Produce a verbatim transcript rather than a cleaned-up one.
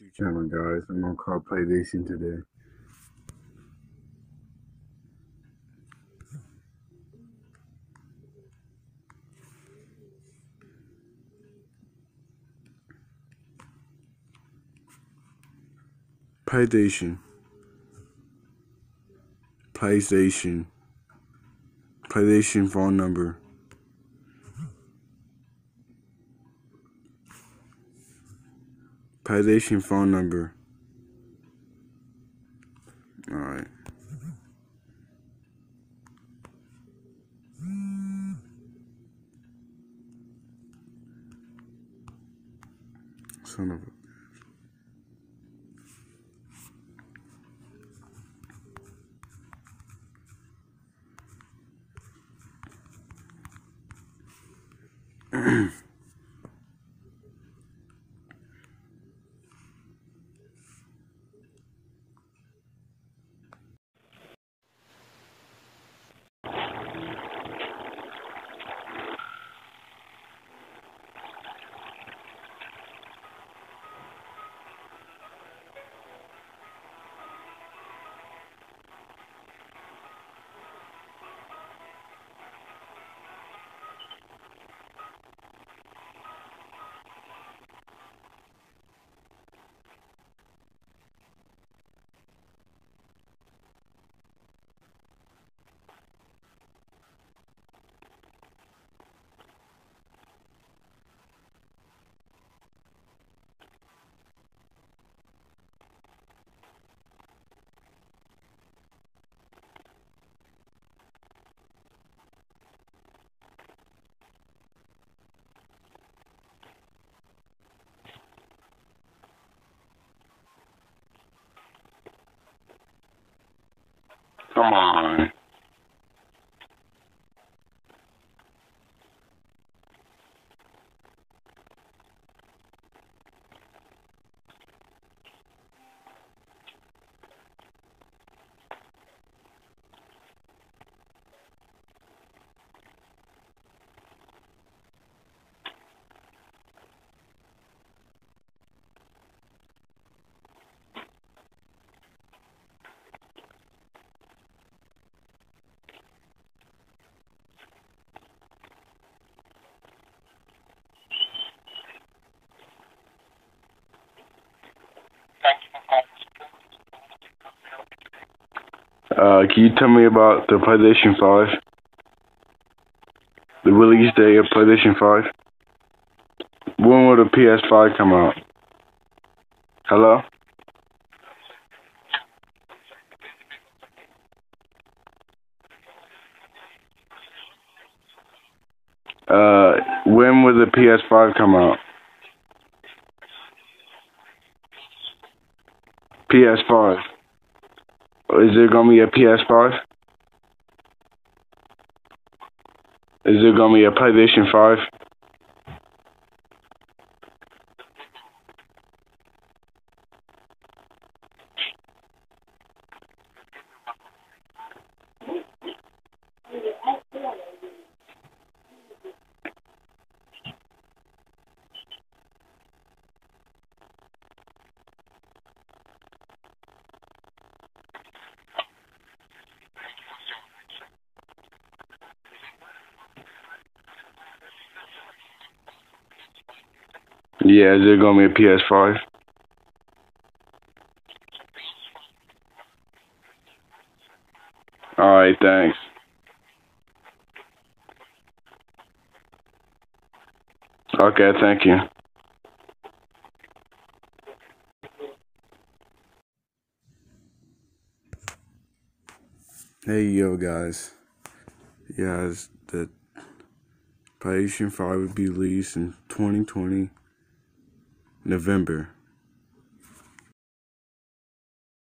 YouTube channel, guys. I'm on Car PlayStation today. PlayStation. PlayStation. PlayStation phone number. PlayStation phone number. Alright. Son of a... Come on. Uh, can you tell me about the PlayStation five? The release day of PlayStation five? When will the P S five come out? Hello? Uh, when will the P S five come out? P S five. Is there gonna be a P S five? Is there gonna be a PlayStation five? Yeah, is there gonna be a P S five? Alright, thanks. Okay, thank you. Hey, yo, guys. Yeah, the PlayStation five will be released in twenty twenty, November.